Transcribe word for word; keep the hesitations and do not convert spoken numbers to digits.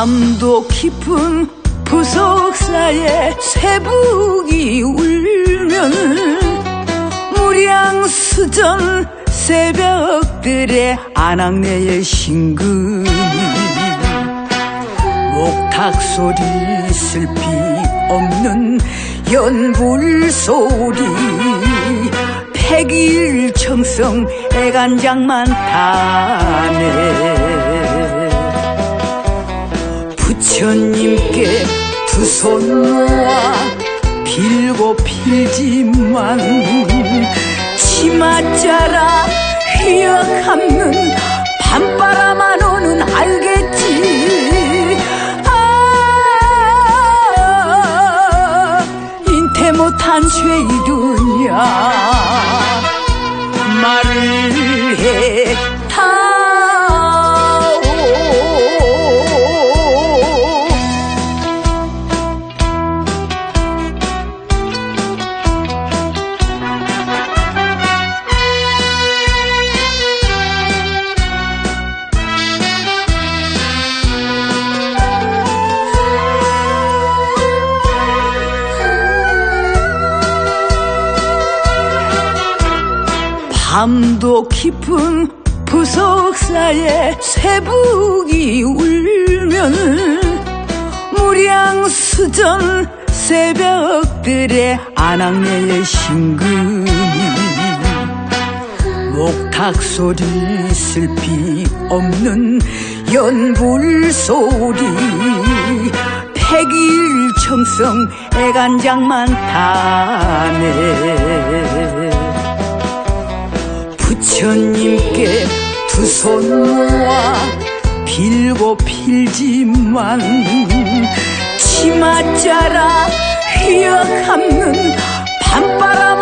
밤도 깊은 부석사에 새북이 울면 무량수전 새벽들의 안악내의 신금이 목탁소리 슬피 없는 연불소리 백일청성 애간장만 타네. 부처님께 두 손 모아 빌고 빌지만 치맛자라 휘어감는 밤바람만오는 알겠지. 아, 인태 못한 쇠이루냐 말을 해 밤도 깊은 부석사에 새북이 울면 무량수전 새벽들의 안악내의 신금이 목탁소리 슬피 없는 연불소리 백일청성 애간장만 타네. 부처님께 두 손 모아 빌고 빌지만 치맛자라 휘어감는 밤바람